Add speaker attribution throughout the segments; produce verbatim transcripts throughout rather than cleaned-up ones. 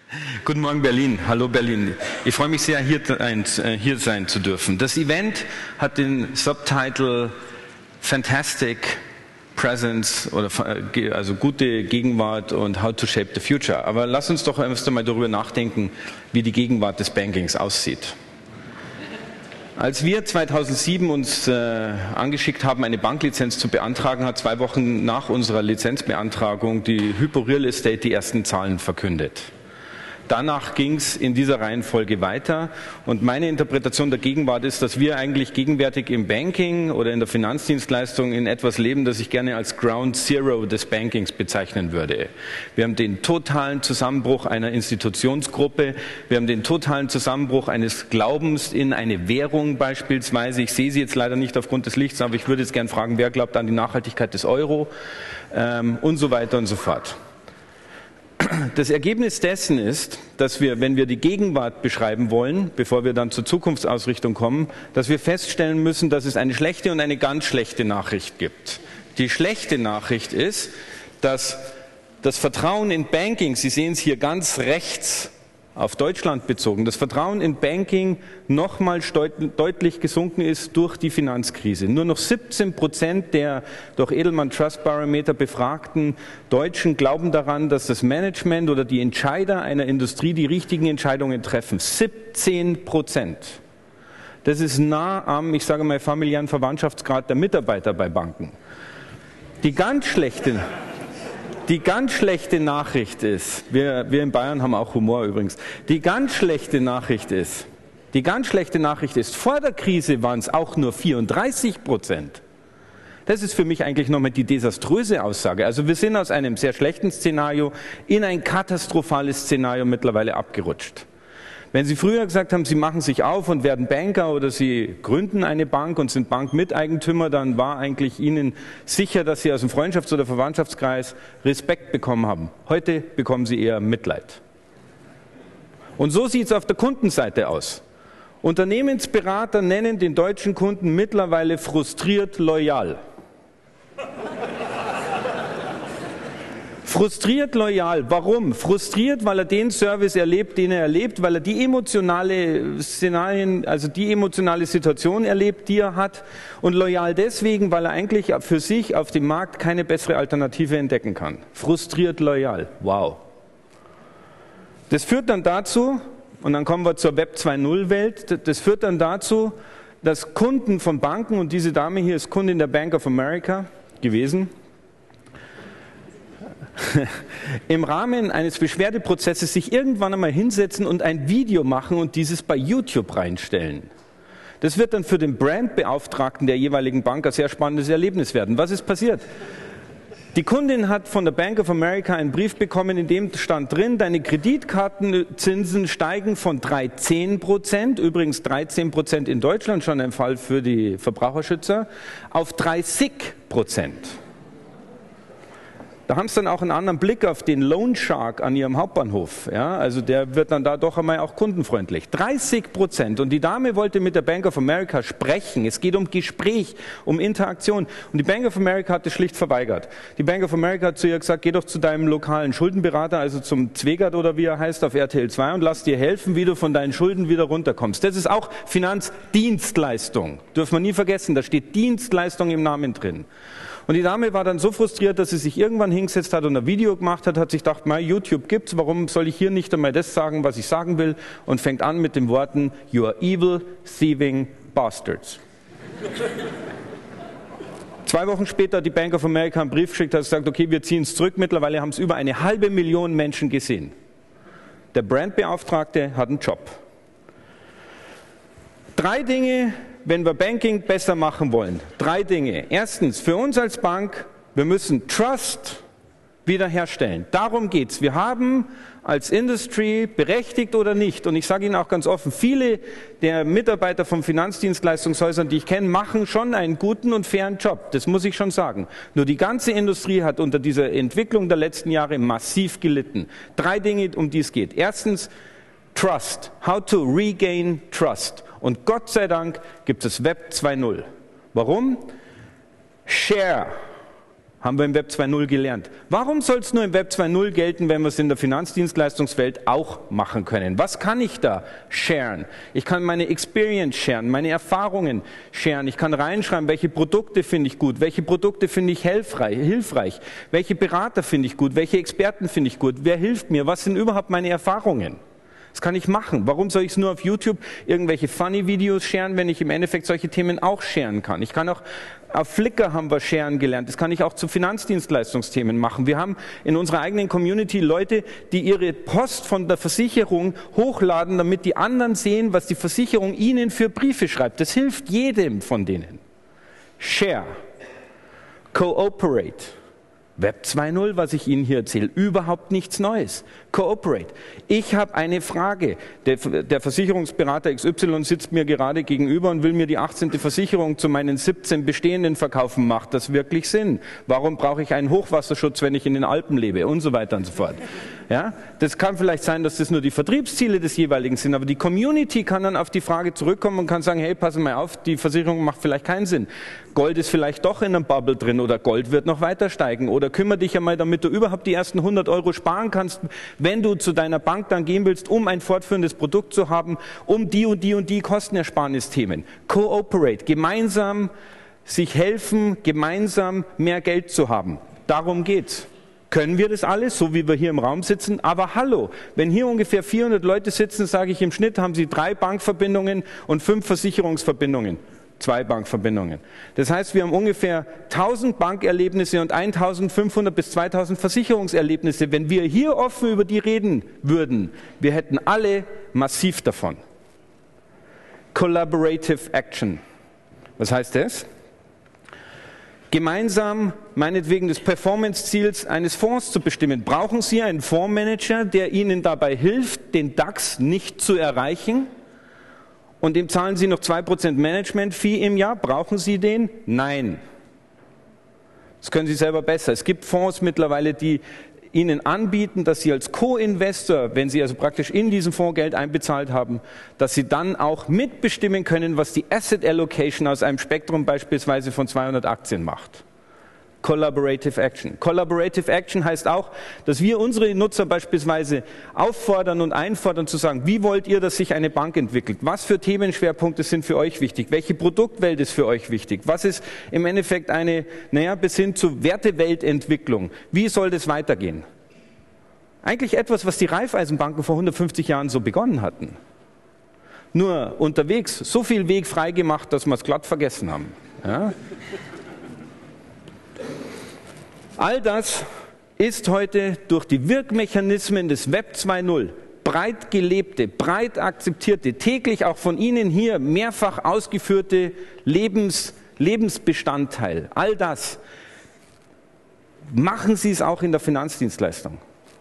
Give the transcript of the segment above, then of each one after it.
Speaker 1: Guten Morgen Berlin, hallo Berlin. Ich freue mich sehr, hier, hier sein zu dürfen. Das Event hat den Subtitle Fantastic Presence, oder also gute Gegenwart und How to Shape the Future. Aber lass uns doch erst einmal darüber nachdenken, wie die Gegenwart des Bankings aussieht. Als wir zweitausendsieben uns äh, angeschickt haben, eine Banklizenz zu beantragen, hat zwei Wochen nach unserer Lizenzbeantragung die Hypo Real Estate die ersten Zahlen verkündet. Danach ging es in dieser Reihenfolge weiter und meine Interpretation der Gegenwart ist, dass wir eigentlich gegenwärtig im Banking oder in der Finanzdienstleistung in etwas leben, das ich gerne als Ground Zero des Bankings bezeichnen würde. Wir haben den totalen Zusammenbruch einer Institutionsgruppe, wir haben den totalen Zusammenbruch eines Glaubens in eine Währung beispielsweise. Ich sehe sie jetzt leider nicht aufgrund des Lichts, aber ich würde jetzt gerne fragen, wer glaubt an die Nachhaltigkeit des Euro ähm, und so weiter und so fort. Das Ergebnis dessen ist, dass wir, wenn wir die Gegenwart beschreiben wollen, bevor wir dann zur Zukunftsausrichtung kommen, dass wir feststellen müssen, dass es eine schlechte und eine ganz schlechte Nachricht gibt. Die schlechte Nachricht ist, dass das Vertrauen in Banking, Sie sehen es hier ganz rechts auf Deutschland bezogen, das Vertrauen in Banking nochmals deutlich gesunken ist durch die Finanzkrise. Nur noch siebzehn Prozent der durch Edelman Trust Barometer befragten Deutschen glauben daran, dass das Management oder die Entscheider einer Industrie die richtigen Entscheidungen treffen. siebzehn Prozent. Das ist nah am, ich sage mal, familiären Verwandtschaftsgrad der Mitarbeiter bei Banken. Die ganz schlechte Die ganz schlechte Nachricht ist, wir, wir in Bayern haben auch Humor übrigens, die ganz schlechte Nachricht ist, die ganz schlechte Nachricht ist, vor der Krise waren es auch nur vierunddreißig Prozent. Das ist für mich eigentlich nochmal die desaströse Aussage. Also wir sind aus einem sehr schlechten Szenario in ein katastrophales Szenario mittlerweile abgerutscht. Wenn Sie früher gesagt haben, Sie machen sich auf und werden Banker oder Sie gründen eine Bank und sind Bankmiteigentümer, dann war eigentlich Ihnen sicher, dass Sie aus dem Freundschafts- oder Verwandtschaftskreis Respekt bekommen haben. Heute bekommen Sie eher Mitleid. Und so sieht es auf der Kundenseite aus. Unternehmensberater nennen den deutschen Kunden mittlerweile frustriert loyal. Frustriert loyal. Warum? Frustriert, weil er den Service erlebt, den er erlebt, weil er die emotionale Szenarien, also die emotionale Situation erlebt, die er hat, und loyal deswegen, weil er eigentlich für sich auf dem Markt keine bessere Alternative entdecken kann. Frustriert loyal. Wow. Das führt dann dazu, und dann kommen wir zur Web zwei Punkt null Welt, das führt dann dazu, dass Kunden von Banken, und diese Dame hier ist Kundin der Bank of America gewesen, im Rahmen eines Beschwerdeprozesses sich irgendwann einmal hinsetzen und ein Video machen und dieses bei YouTube reinstellen. Das wird dann für den Brandbeauftragten der jeweiligen Bank ein sehr spannendes Erlebnis werden. Was ist passiert? Die Kundin hat von der Bank of America einen Brief bekommen, in dem stand drin, deine Kreditkartenzinsen steigen von dreizehn Prozent, übrigens dreizehn Prozent in Deutschland, schon ein Fall für die Verbraucherschützer, auf dreißig Prozent. Da haben sie dann auch einen anderen Blick auf den Loan Shark an ihrem Hauptbahnhof. Ja, also der wird dann da doch einmal auch kundenfreundlich. dreißig Prozent. Und die Dame wollte mit der Bank of America sprechen. Es geht um Gespräch, um Interaktion. Und die Bank of America hat das schlicht verweigert. Die Bank of America hat zu ihr gesagt, geh doch zu deinem lokalen Schuldenberater, also zum Zwegert oder wie er heißt, auf R T L zwei und lass dir helfen, wie du von deinen Schulden wieder runterkommst. Das ist auch Finanzdienstleistung. Dürfen wir nie vergessen, da steht Dienstleistung im Namen drin. Und die Dame war dann so frustriert, dass sie sich irgendwann hingesetzt hat und ein Video gemacht hat, hat sich gedacht, mein YouTube gibt's, warum soll ich hier nicht einmal das sagen, was ich sagen will? Und fängt an mit den Worten, you are evil, thieving bastards. Zwei Wochen später hat die Bank of America einen Brief geschickt, hat gesagt, okay, wir ziehen es zurück. Mittlerweile haben es über eine halbe Million Menschen gesehen. Der Brandbeauftragte hat einen Job. Drei Dinge, wenn wir Banking besser machen wollen. Drei Dinge. Erstens, für uns als Bank, wir müssen Trust wiederherstellen. Darum geht's. Wir haben als Industry, berechtigt oder nicht, und ich sage Ihnen auch ganz offen, viele der Mitarbeiter von Finanzdienstleistungshäusern, die ich kenne, machen schon einen guten und fairen Job. Das muss ich schon sagen. Nur die ganze Industrie hat unter dieser Entwicklung der letzten Jahre massiv gelitten. Drei Dinge, um die es geht. Erstens, Trust. How to regain trust. Und Gott sei Dank gibt es Web zwei Punkt null. Warum? Share. Haben wir im Web zwei Punkt null gelernt. Warum soll es nur im Web zwei Punkt null gelten, wenn wir es in der Finanzdienstleistungswelt auch machen können? Was kann ich da sharen? Ich kann meine Experience sharen, meine Erfahrungen sharen. Ich kann reinschreiben, welche Produkte finde ich gut, welche Produkte finde ich hilfreich, hilfreich, welche Berater finde ich gut, welche Experten finde ich gut, wer hilft mir, was sind überhaupt meine Erfahrungen? Das kann ich machen. Warum soll ich es nur auf YouTube irgendwelche Funny-Videos sharen, wenn ich im Endeffekt solche Themen auch sharen kann? Ich kann auch auf Flickr haben wir sharen gelernt. Das kann ich auch zu Finanzdienstleistungsthemen machen. Wir haben in unserer eigenen Community Leute, die ihre Post von der Versicherung hochladen, damit die anderen sehen, was die Versicherung ihnen für Briefe schreibt. Das hilft jedem von denen. Share. Cooperate. Web zwei Punkt null, was ich Ihnen hier erzähle, überhaupt nichts Neues. Cooperate. Ich habe eine Frage. Der, der Versicherungsberater X Y sitzt mir gerade gegenüber und will mir die achtzehnte Versicherung zu meinen siebzehn bestehenden verkaufen. Macht das wirklich Sinn? Warum brauche ich einen Hochwasserschutz, wenn ich in den Alpen lebe? Und so weiter und so fort. Ja? Das kann vielleicht sein, dass das nur die Vertriebsziele des jeweiligen sind, aber die Community kann dann auf die Frage zurückkommen und kann sagen, hey, pass mal auf, die Versicherung macht vielleicht keinen Sinn. Gold ist vielleicht doch in einem Bubble drin oder Gold wird noch weiter steigen oder kümmere dich einmal, damit du überhaupt die ersten hundert Euro sparen kannst, wenn du zu deiner Bank dann gehen willst, um ein fortführendes Produkt zu haben, um die und die und die Kostenersparnisthemen. Cooperate, gemeinsam sich helfen, gemeinsam mehr Geld zu haben. Darum geht's. Können wir das alles, so wie wir hier im Raum sitzen? Aber hallo, wenn hier ungefähr vierhundert Leute sitzen, sage ich im Schnitt, haben sie drei Bankverbindungen und fünf Versicherungsverbindungen. Zwei Bankverbindungen. Das heißt, wir haben ungefähr tausend Bankerlebnisse und eintausendfünfhundert bis zweitausend Versicherungserlebnisse. Wenn wir hier offen über die reden würden, wir hätten alle massiv davon. Collaborative Action. Was heißt das? Gemeinsam, meinetwegen des Performance-Ziels eines Fonds zu bestimmen. Brauchen Sie einen Fondsmanager, der Ihnen dabei hilft, den DAX nicht zu erreichen? Und dem zahlen Sie noch zwei Prozent Management-Fee im Jahr. Brauchen Sie den? Nein. Das können Sie selber besser. Es gibt Fonds mittlerweile, die Ihnen anbieten, dass Sie als Co-Investor, wenn Sie also praktisch in diesen Fonds Geld einbezahlt haben, dass Sie dann auch mitbestimmen können, was die Asset Allocation aus einem Spektrum beispielsweise von zweihundert Aktien macht. Collaborative Action. Collaborative Action heißt auch, dass wir unsere Nutzer beispielsweise auffordern und einfordern zu sagen, wie wollt ihr, dass sich eine Bank entwickelt? Was für Themenschwerpunkte sind für euch wichtig? Welche Produktwelt ist für euch wichtig? Was ist im Endeffekt eine, naja, bis hin zur Werteweltentwicklung? Wie soll das weitergehen? Eigentlich etwas, was die Raiffeisenbanken vor hundertfünfzig Jahren so begonnen hatten. Nur unterwegs so viel Weg freigemacht, dass wir es glatt vergessen haben. Ja? All das ist heute durch die Wirkmechanismen des Web zwei Punkt null breit gelebte, breit akzeptierte, täglich auch von Ihnen hier mehrfach ausgeführte Lebens, Lebensbestandteil. All das. Machen Sie es auch in der Finanzdienstleistung.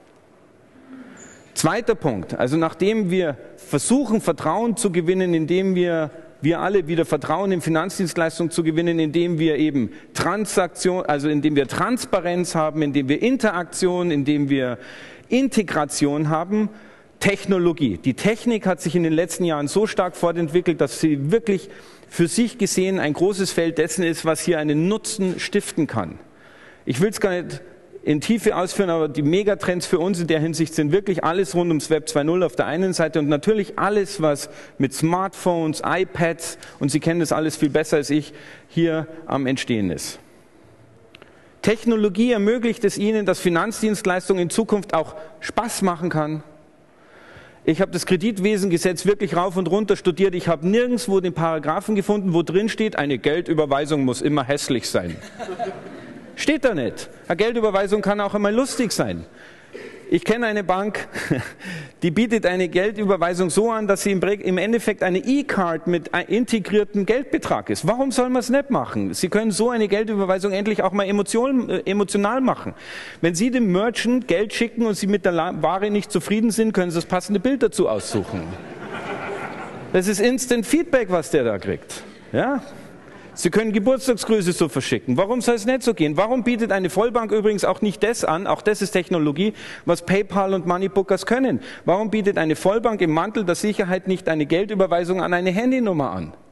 Speaker 1: Zweiter Punkt. Also nachdem wir versuchen, Vertrauen zu gewinnen, indem wir wir alle wieder Vertrauen in Finanzdienstleistungen zu gewinnen, indem wir eben Transaktion, also indem wir Transparenz haben, indem wir Interaktion, indem wir Integration haben. Technologie. Die Technik hat sich in den letzten Jahren so stark fortentwickelt, dass sie wirklich für sich gesehen ein großes Feld dessen ist, was hier einen Nutzen stiften kann. Ich will es gar nicht in Tiefe ausführen, aber die Megatrends für uns in der Hinsicht sind wirklich alles rund ums Web zwei Punkt null auf der einen Seite und natürlich alles, was mit Smartphones, iPads, und Sie kennen das alles viel besser als ich, hier am Entstehen ist. Technologie ermöglicht es Ihnen, dass Finanzdienstleistungen in Zukunft auch Spaß machen kann. Ich habe das Kreditwesengesetz wirklich rauf und runter studiert. Ich habe nirgendwo den Paragraphen gefunden, wo drin steht, eine Geldüberweisung muss immer hässlich sein. Steht da nicht. Eine Geldüberweisung kann auch einmal lustig sein. Ich kenne eine Bank, die bietet eine Geldüberweisung so an, dass sie im Endeffekt eine E-Card mit einem integrierten Geldbetrag ist. Warum soll man es nicht machen? Sie können so eine Geldüberweisung endlich auch mal emotion, äh, emotional machen. Wenn Sie dem Merchant Geld schicken und Sie mit der Ware nicht zufrieden sind, können Sie das passende Bild dazu aussuchen. Das ist Instant Feedback, was der da kriegt. Ja? Sie können Geburtstagsgrüße so verschicken. Warum soll es nicht so gehen? Warum bietet eine Vollbank übrigens auch nicht das an, auch das ist Technologie, was PayPal und Moneybookers können? Warum bietet eine Vollbank im Mantel der Sicherheit nicht eine Geldüberweisung an eine Handynummer an?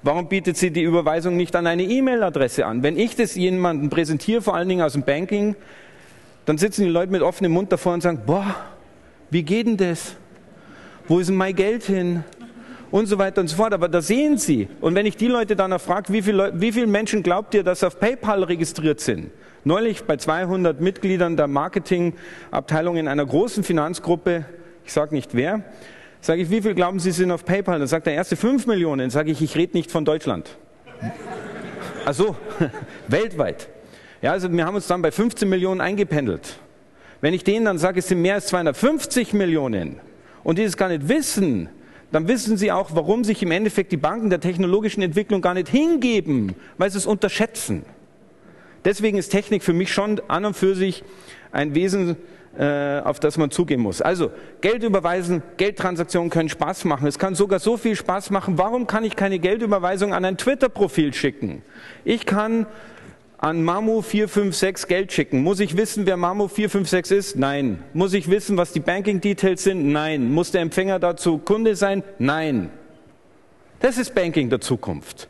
Speaker 1: Warum bietet sie die Überweisung nicht an eine E-Mail-Adresse an? Wenn ich das jemandem präsentiere, vor allen Dingen aus dem Banking, dann sitzen die Leute mit offenem Mund davor und sagen, boah, wie geht denn das? Wo ist denn mein Geld hin? Und so weiter und so fort. Aber da sehen Sie. Und wenn ich die Leute danach frage, wie viele, wie viele Menschen glaubt ihr, dass auf PayPal registriert sind? Neulich bei zweihundert Mitgliedern der Marketingabteilung in einer großen Finanzgruppe, ich sage nicht wer, sage ich, wie viel glauben Sie sind auf PayPal? Dann sagt der erste fünf Millionen. Sage ich, ich rede nicht von Deutschland. Ach so, weltweit. Ja, also wir haben uns dann bei fünfzehn Millionen eingependelt. Wenn ich denen dann sage, es sind mehr als zweihundertfünfzig Millionen und die das gar nicht wissen, dann wissen Sie auch, warum sich im Endeffekt die Banken der technologischen Entwicklung gar nicht hingeben, weil sie es unterschätzen. Deswegen ist Technik für mich schon an und für sich ein Wesen, äh, auf das man zugehen muss. Also Geld überweisen, Geldtransaktionen können Spaß machen. Es kann sogar so viel Spaß machen. Warum kann ich keine Geldüberweisung an ein Twitter-Profil schicken? Ich kann an Mamu vier fünf sechs Geld schicken. Muss ich wissen, wer Mamu vier fünf sechs ist? Nein. Muss ich wissen, was die Banking-Details sind? Nein. Muss der Empfänger dazu Kunde sein? Nein. Das ist Banking der Zukunft.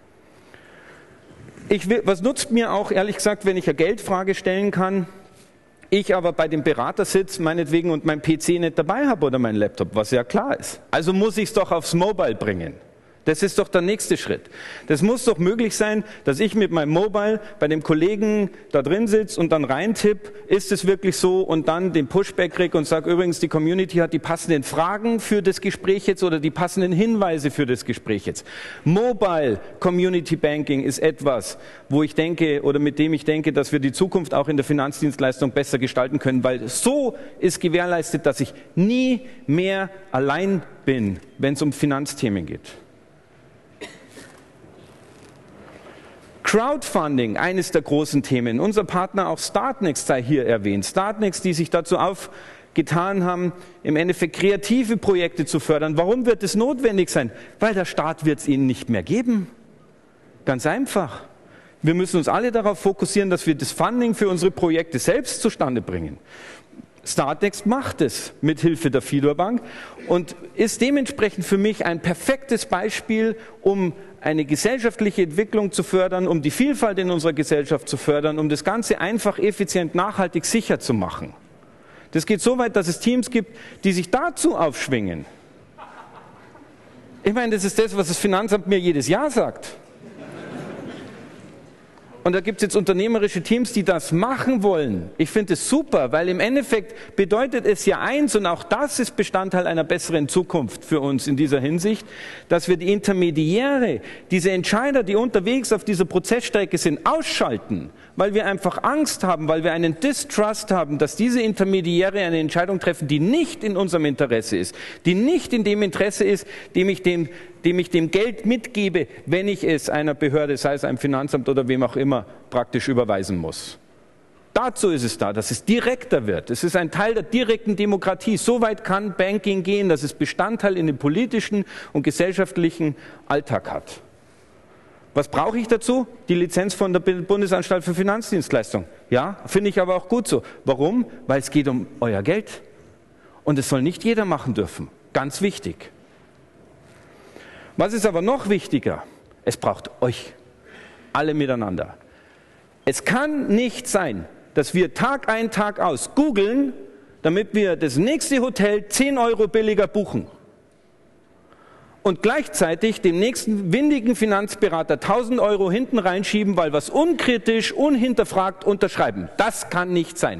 Speaker 1: Ich will, was nutzt mir auch, ehrlich gesagt, wenn ich eine Geldfrage stellen kann, ich aber bei dem Berater sitze, meinetwegen, und mein P C nicht dabei habe oder mein Laptop, was ja klar ist. Also muss ich es doch aufs Mobile bringen. Das ist doch der nächste Schritt. Das muss doch möglich sein, dass ich mit meinem Mobile bei dem Kollegen da drin sitze und dann reintipp, ist es wirklich so, und dann den Pushback kriege und sage, übrigens, die Community hat die passenden Fragen für das Gespräch jetzt oder die passenden Hinweise für das Gespräch jetzt. Mobile Community Banking ist etwas, wo ich denke oder mit dem ich denke, dass wir die Zukunft auch in der Finanzdienstleistung besser gestalten können, weil so ist gewährleistet, dass ich nie mehr allein bin, wenn es um Finanzthemen geht. Crowdfunding, eines der großen Themen. Unser Partner auch Startnext sei hier erwähnt. Startnext, die sich dazu aufgetan haben, im Endeffekt kreative Projekte zu fördern. Warum wird es notwendig sein? Weil der Staat wird es ihnen nicht mehr geben. Ganz einfach. Wir müssen uns alle darauf fokussieren, dass wir das Funding für unsere Projekte selbst zustande bringen. Startnext macht es mit Hilfe der FIDOR Bank und ist dementsprechend für mich ein perfektes Beispiel, um eine gesellschaftliche Entwicklung zu fördern, um die Vielfalt in unserer Gesellschaft zu fördern, um das Ganze einfach, effizient, nachhaltig, sicher zu machen. Das geht so weit, dass es Teams gibt, die sich dazu aufschwingen. Ich meine, das ist das, was das Finanzamt mir jedes Jahr sagt. Und da gibt es jetzt unternehmerische Teams, die das machen wollen. Ich finde es super, weil im Endeffekt bedeutet es ja eins, und auch das ist Bestandteil einer besseren Zukunft für uns in dieser Hinsicht, dass wir die Intermediäre, diese Entscheider, die unterwegs auf dieser Prozessstrecke sind, ausschalten, weil wir einfach Angst haben, weil wir einen Distrust haben, dass diese Intermediäre eine Entscheidung treffen, die nicht in unserem Interesse ist, die nicht in dem Interesse ist, dem ich dem dem ich dem Geld mitgebe, wenn ich es einer Behörde, sei es einem Finanzamt oder wem auch immer, praktisch überweisen muss. Dazu ist es da, dass es direkter wird. Es ist ein Teil der direkten Demokratie. So weit kann Banking gehen, dass es Bestandteil in dem politischen und gesellschaftlichen Alltag hat. Was brauche ich dazu? Die Lizenz von der Bundesanstalt für Finanzdienstleistungen. Ja, finde ich aber auch gut so. Warum? Weil es geht um euer Geld. Und es soll nicht jeder machen dürfen. Ganz wichtig. Was ist aber noch wichtiger? Es braucht euch, alle miteinander. Es kann nicht sein, dass wir Tag ein, Tag aus googeln, damit wir das nächste Hotel zehn Euro billiger buchen und gleichzeitig dem nächsten windigen Finanzberater tausend Euro hinten reinschieben, weil wir es unkritisch, unhinterfragt unterschreiben. Das kann nicht sein.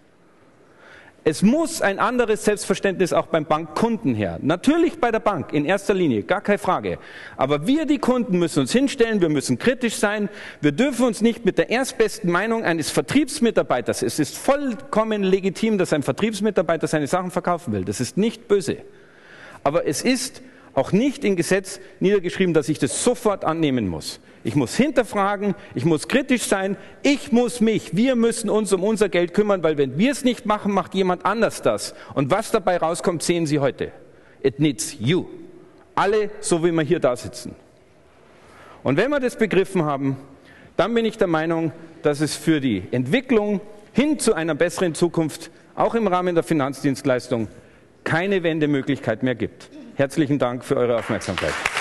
Speaker 1: Es muss ein anderes Selbstverständnis auch beim Bankkunden her. Natürlich bei der Bank, in erster Linie, gar keine Frage. Aber wir, die Kunden, müssen uns hinstellen, wir müssen kritisch sein. Wir dürfen uns nicht mit der erstbesten Meinung eines Vertriebsmitarbeiters, es ist vollkommen legitim, dass ein Vertriebsmitarbeiter seine Sachen verkaufen will. Das ist nicht böse. Aber es ist auch nicht im Gesetz niedergeschrieben, dass ich das sofort annehmen muss. Ich muss hinterfragen, ich muss kritisch sein, ich muss mich, wir müssen uns um unser Geld kümmern, weil wenn wir es nicht machen, macht jemand anders das. Und was dabei rauskommt, sehen Sie heute. It needs you. Alle, so wie wir hier da sitzen. Und wenn wir das begriffen haben, dann bin ich der Meinung, dass es für die Entwicklung hin zu einer besseren Zukunft, auch im Rahmen der Finanzdienstleistung, keine Wendemöglichkeit mehr gibt. Herzlichen Dank für eure Aufmerksamkeit.